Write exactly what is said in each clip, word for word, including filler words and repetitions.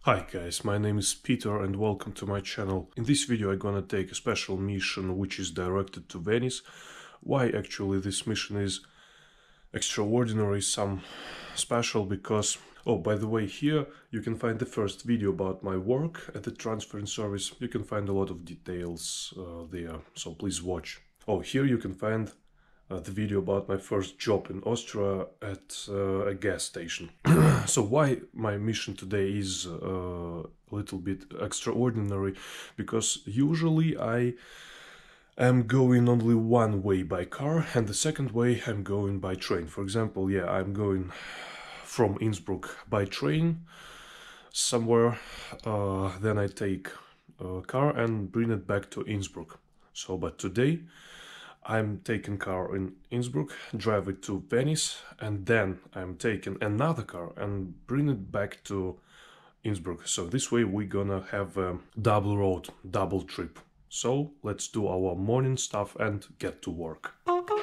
Hi guys, my name is Peter and welcome to my channel. In this video I'm gonna take a special mission which is directed to Venice. Why actually this mission is extraordinary, some special, because... Oh, by the way, here you can find the first video about my work at the transferring service. You can find a lot of details uh, there, so please watch. Oh, here you can find uh, the video about my first job in Austria at uh, a gas station. So why my mission today is uh, a little bit extraordinary? Because usually I am going only one way by car, and the second way I'm going by train. For example, yeah, I'm going from Innsbruck by train somewhere, uh, then I take a car and bring it back to Innsbruck. So, but today I'm taking car in Innsbruck, drive it to Venice, and then I'm taking another car and bring it back to Innsbruck. So this way we're gonna have a double road, double trip. So let's do our morning stuff and get to work.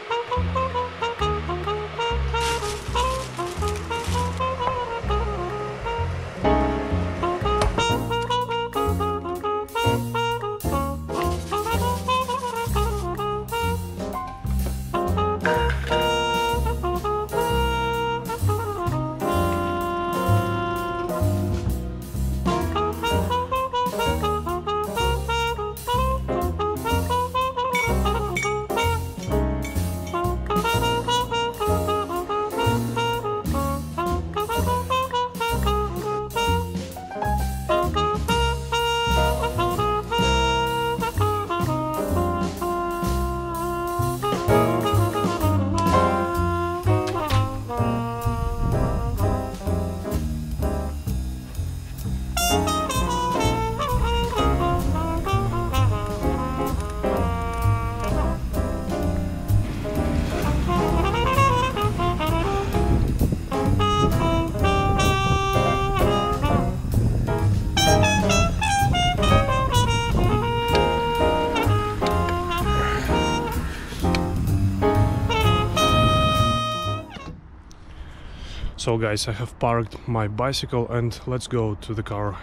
So guys, I have parked my bicycle and let's go to the car.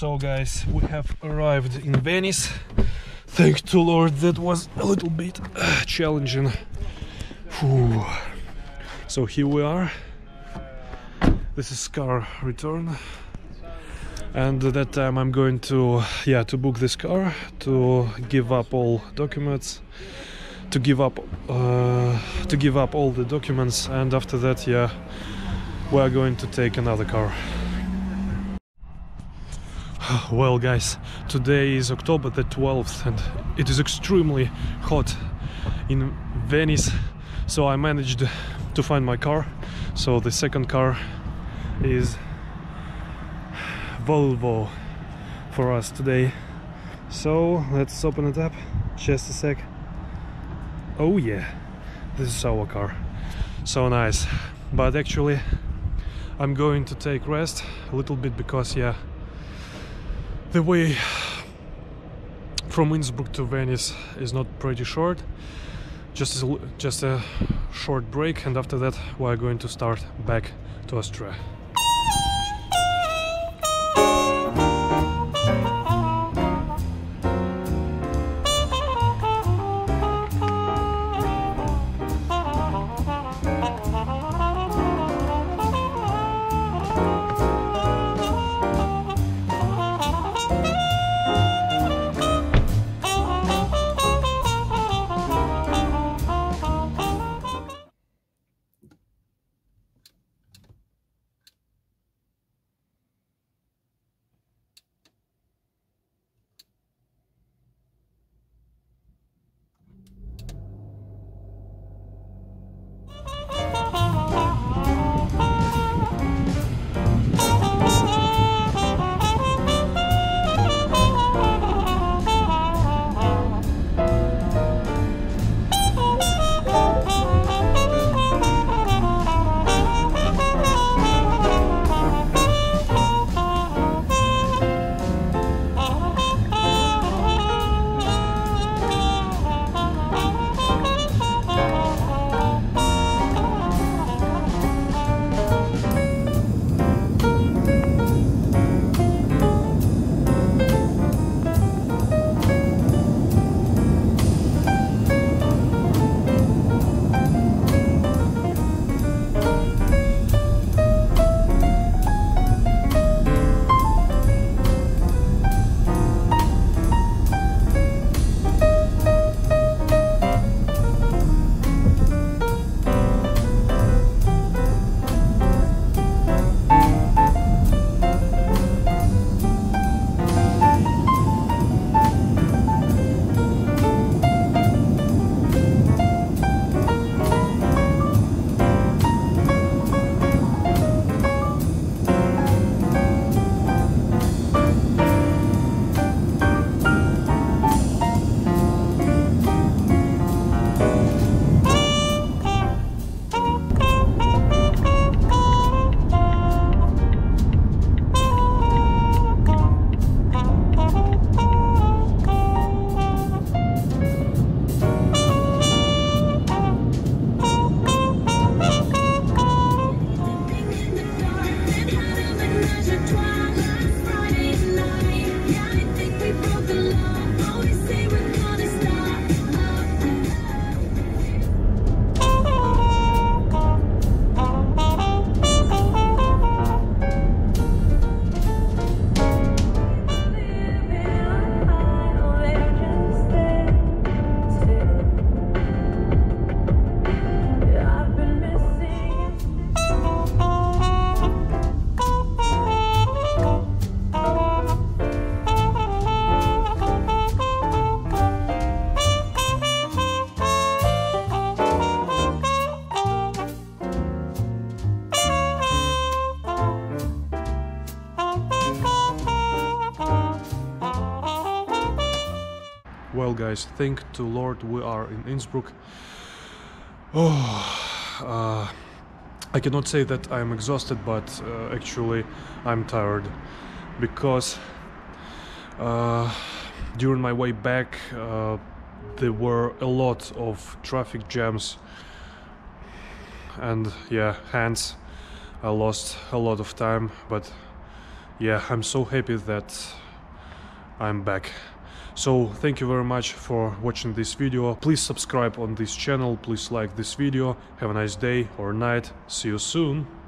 So guys, we have arrived in Venice. Thank to Lord, that was a little bit uh, challenging. Whew. So here we are. This is car return, and at that time I'm going to yeah to book this car, to give up all documents, to give up uh, to give up all the documents, and after that yeah we are going to take another car. Well guys, today is October the twelfth and it is extremely hot in Venice, so I managed to find my car. So the second car is Volvo for us today. So let's open it up, just a sec. Oh yeah, this is our car. So nice. But actually I'm going to take rest a little bit because yeah, the way from Innsbruck to Venice is not pretty short. Just a, just a short break, and after that we are going to start back to Austria. Well guys, thank to Lord we are in Innsbruck. Oh, uh, I cannot say that I'm exhausted, but uh, actually I'm tired, because uh, during my way back uh, there were a lot of traffic jams, and yeah, hence I lost a lot of time. But yeah, I'm so happy that I'm back. So thank you very much for watching this video. Please subscribe on this channel, please like this video. Have a nice day or night. See you soon.